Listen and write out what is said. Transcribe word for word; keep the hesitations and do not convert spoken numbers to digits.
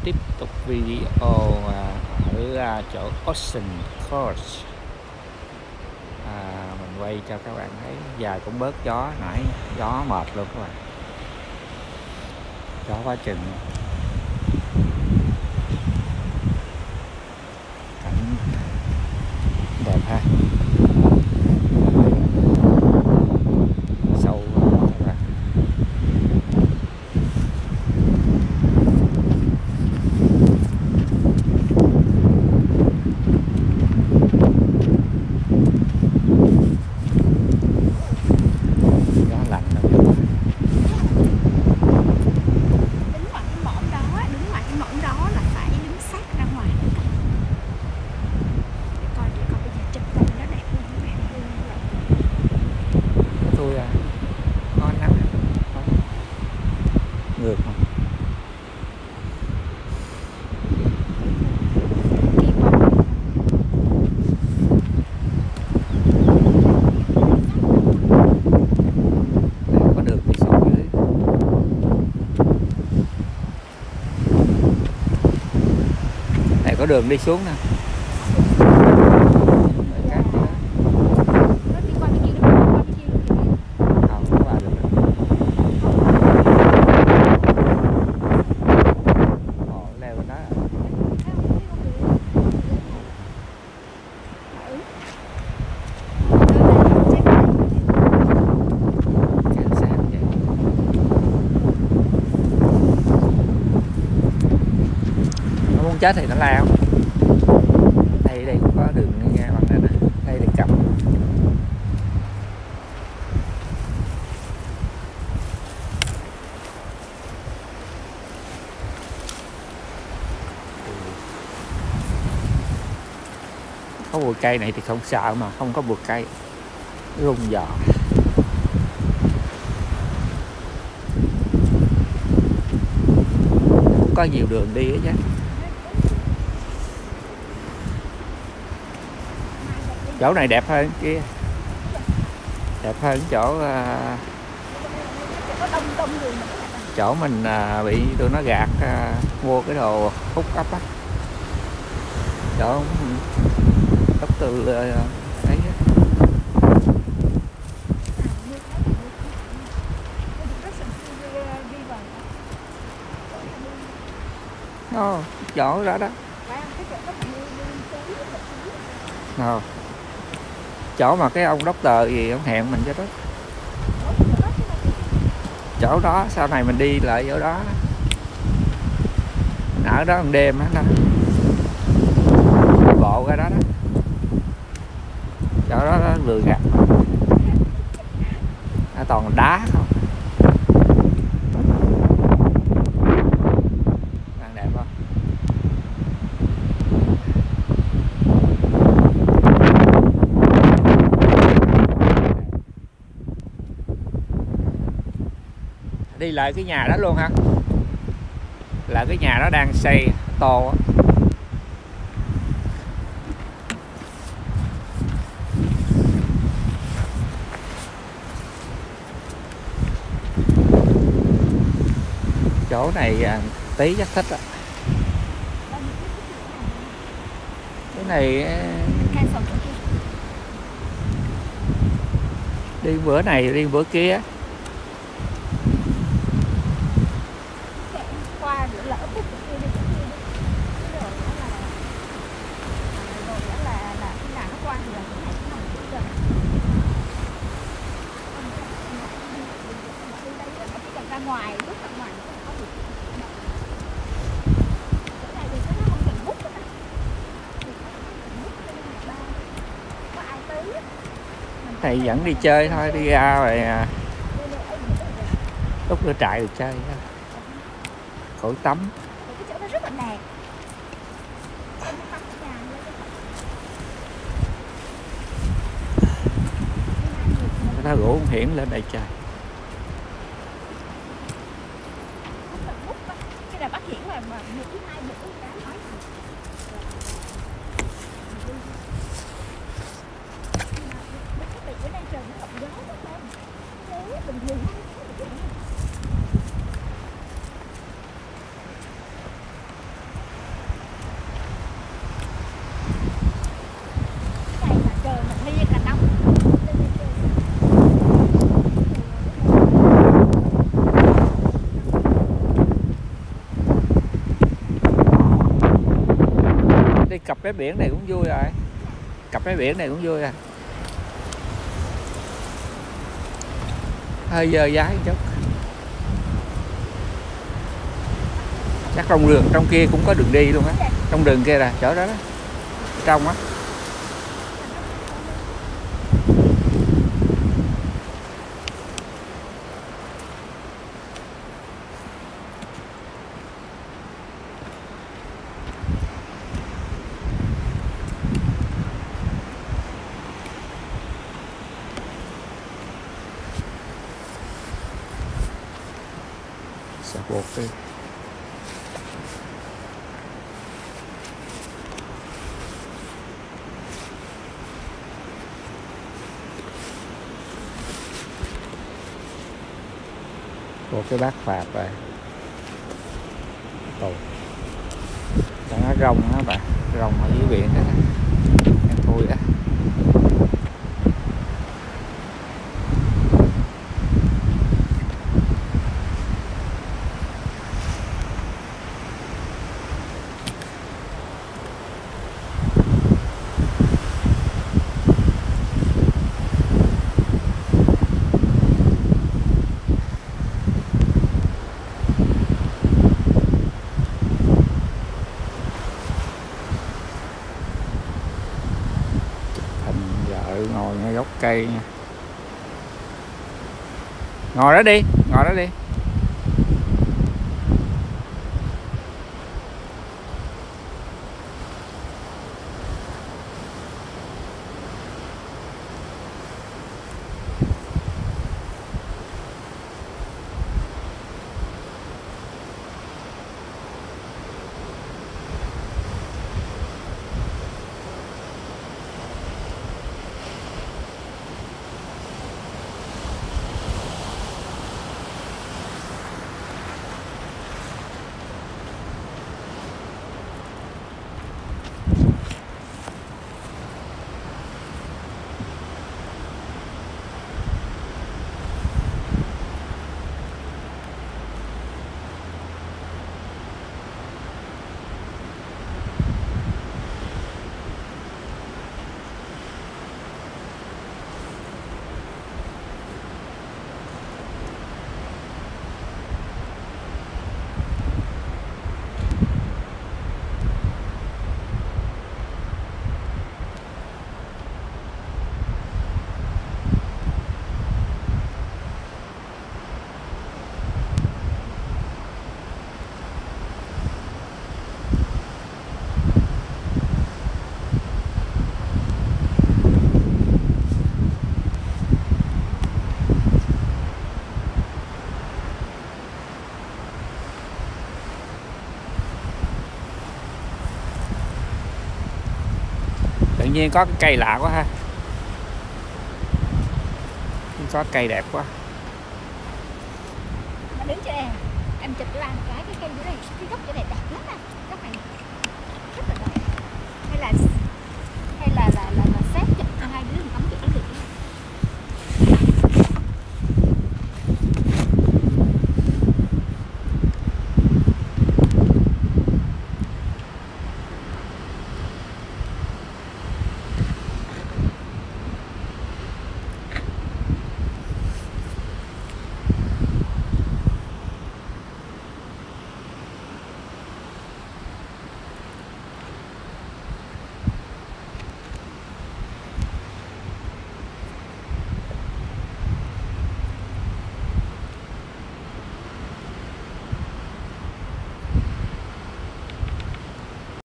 tiếp tục video ở à, chỗ Ocean Coast. À, mình quay cho các bạn thấy dài cũng bớt gió, nãy gió mệt luôn các bạn, gió quá chừng. Cảnh đẹp ha, sâu quá các bạn. Gió lạnh đâu. Đứng ngoài cái mỏm đó, đứng ngoài cái mỏm đó là phải đứng sát ra ngoài để coi, để coi bây giờ chụp hình nó đẹp hơn các bạn. Tôi à, có nắng không? Ngược không? Có đường đi xuống dưới. Này có đường đi xuống nè. Nó đi qua bên kia, nó qua bên kia luôn kìa. Không, không qua được. Ồ, leo bên đó. Cảnh sát vậy. Nó muốn chết thì nó lao. Đây đây cũng có đường nghe bằng này nè. Đây để cầm. Có bụi cây này thì không sợ, mà không có bụi cây rung giò. Cũng có nhiều đường đi ấy chứ. Chỗ này đẹp hơn kia, đẹp hơn chỗ uh, Có đông đông người nữa. chỗ mình uh, bị tụi nó gạt uh, mua cái đồ hút ấp á, chỗ đốc từ uh, ấy á. Nó chỗ đó đó. Nào, chỗ mà cái ông doctor gì ông hẹn mình cho đó. Chỗ đó sau này mình đi lại chỗ đó. Mình ở đó một đêm á đó. Đi bộ ra đó đó. Chỗ đó, đó lừa gạt. Nó toàn đá không. Đang đẹp không? Đi lại cái nhà đó luôn hả? Là cái nhà đó đang xây to á. Chỗ này à, tí chắc thích á. Cái này đi bữa này đi bữa kia. Qua lỡ phút kia đi kia đi. Cái đồ đó là đồ đó là là khi nào nó qua thì là cái này nó nằm trước gần. Đi đây nó chỉ cần ra ngoài, bước ra ngoài nó có được. Cái này thì nó không cần hút đó. Có ai tới. Thầy dẫn đi chơi thôi, đi ra rồi à, lúc đưa trại rồi chơi đó. Khỏi tắm. Cái chỗ đó rất là đẹp. Người ta rủ Hiển lên đây chơi. Cái là bác Hiển mà mà một thứ hai bữa đã nói. Bữa nay trời nó động gió quá không? Bình thường. ơi, cặp vé biển này cũng vui rồi. Cặp vé biển này cũng vui à. Hơi dơ dái một chút. Chắc trong đường, trong kia cũng có đường đi luôn á. Trong đường kia là chỗ đó đó. Trong á. Sạc bột đi. Một cái bát phạt rồi. Tù. Đó nó rong đó bạn, rong ở dưới biển đó. Em thui đó. Ngồi ngay gốc cây nha. Ngồi đó đi, ngồi đó đi. Tự nhiên có cái cây lạ quá ha. Có cây đẹp quá. Mà đứng chỗ này, em chụp làm cái cái cây dưới đây, cái gốc chỗ này đẹp lắm.